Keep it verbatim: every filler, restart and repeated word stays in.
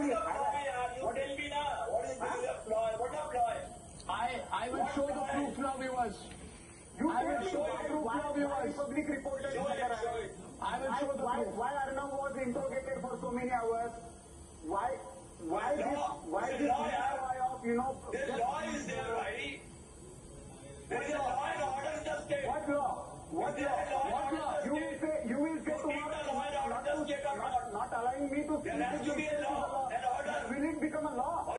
the ploy? You tell me now. What is the ploy? What is the ploy? I, I will show the proof now, viewers. You I will tell me show why, the proof why, now, why viewers. public reporter Show it, show it. I will why, show the why, proof. why Arnav was interrogated for so many hours? Why, why This this, law, why this this law, yeah. of, you know, This just law